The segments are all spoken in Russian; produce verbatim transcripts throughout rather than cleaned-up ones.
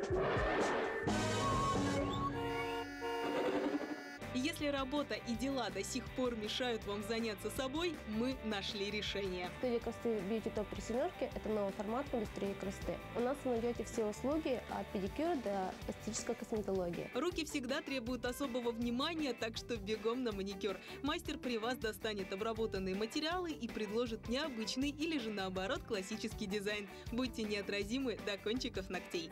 Если работа и дела до сих пор мешают вам заняться собой, мы нашли решение. Студия красоты Beauty Top при семерке – это новый формат в индустрии красоты. У нас вы найдете все услуги от педикюра до эстетической косметологии. Руки всегда требуют особого внимания, так что бегом на маникюр. Мастер при вас достанет обработанные материалы и предложит необычный или же наоборот классический дизайн. Будьте неотразимы до кончиков ногтей.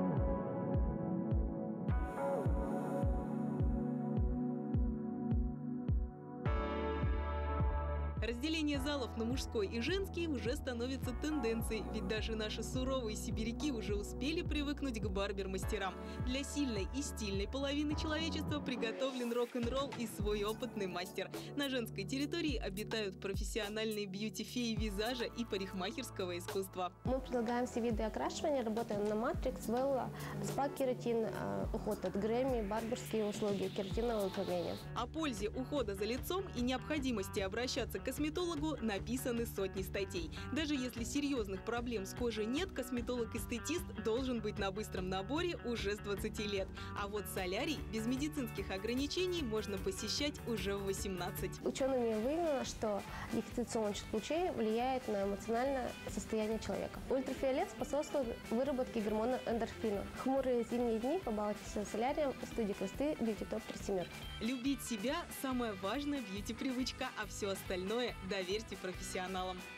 Разделение залов на мужской и женский уже становится тенденцией, ведь даже наши суровые сибиряки уже успели привыкнуть к барбер-мастерам. Для сильной и стильной половины человечества приготовлен рок-н-ролл и свой опытный мастер. На женской территории обитают профессиональные бьюти-феи визажа и парикмахерского искусства. Мы предлагаем все виды окрашивания, работаем на матрикс, велла, спа-кератин, уход от Грэмми, барберские услуги, кератиновое выпрямление. О пользе ухода за лицом и необходимости обращаться к косметологу написаны сотни статей. Даже если серьезных проблем с кожей нет, косметолог-эстетист должен быть на быстром наборе уже с двадцати лет. А вот солярий без медицинских ограничений можно посещать уже в восемнадцать. Учеными выявлено, что дефицит солнечных лучей влияет на эмоциональное состояние человека. Ультрафиолет способствует выработке гормона эндорфина. В хмурые зимние дни побалуйтесь солярием в студии красоты Beauty Top при семерке. Любить себя – самая важная бьюти-привычка, а все остальное доверьте профессионалам.